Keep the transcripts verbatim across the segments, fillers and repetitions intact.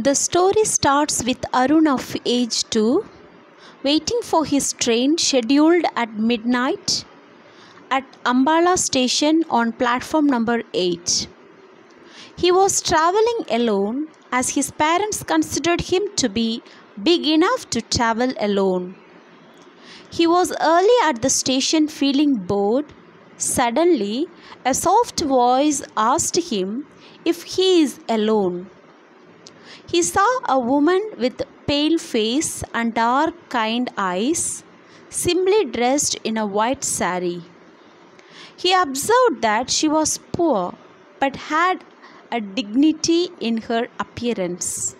The story starts with Arun of age two waiting for his train scheduled at midnight at Ambala station on platform number eight. He was travelling alone as his parents considered him to be big enough to travel alone. He was early at the station feeling bored. Suddenly, a soft voice asked him if he is alone. He saw a woman with pale face and dark kind eyes, simply dressed in a white sari. He observed that she was poor but had a dignity in her appearance.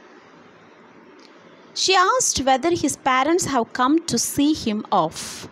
She asked whether his parents have come to see him off.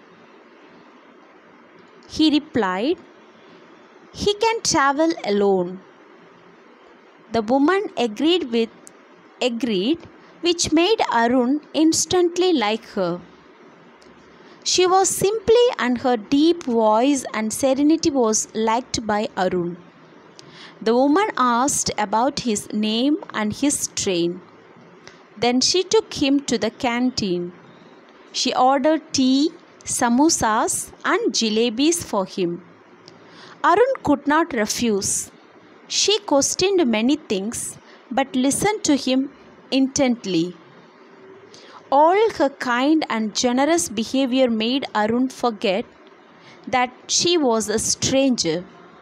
He replied, "He can travel alone." The woman agreed with agreed, which made Arun instantly like her. She was simply, and her deep voice and serenity was liked by Arun. The woman asked about his name and his train. Then she took him to the canteen. She ordered tea, samosas and jalebis for him. Arun could not refuse. She questioned many things but listened to him intently. All her kind and generous behavior made Arun forget that she was a stranger.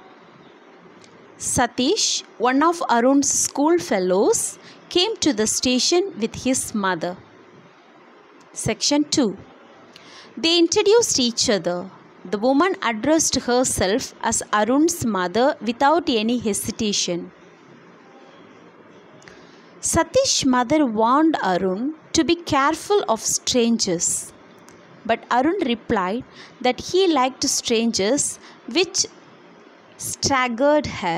Satish, one of Arun's school fellows, came to the station with his mother. Section two. They introduced each other. The woman addressed herself as Arun's mother without any hesitation. Satish's mother warned Arun to be careful of strangers, but Arun replied that he liked strangers, which staggered her.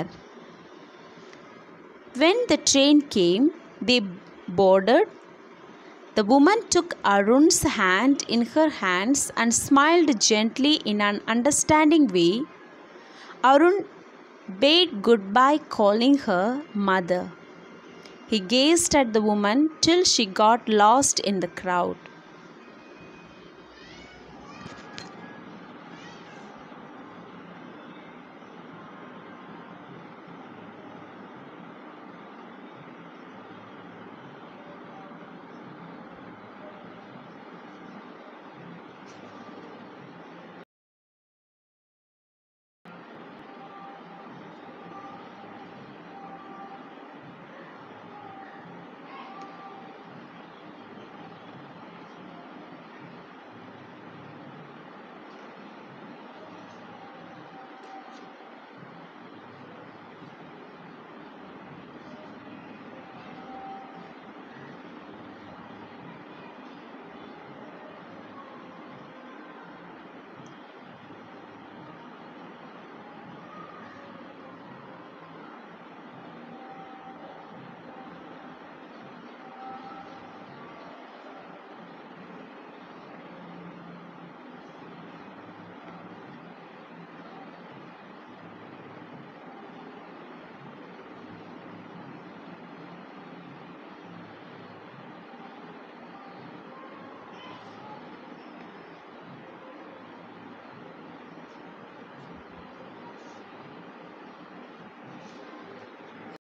When the train came, they boarded. The woman took Arun's hand in her hands and smiled gently in an understanding way. Arun bade goodbye, calling her mother. He gazed at the woman till she got lost in the crowd.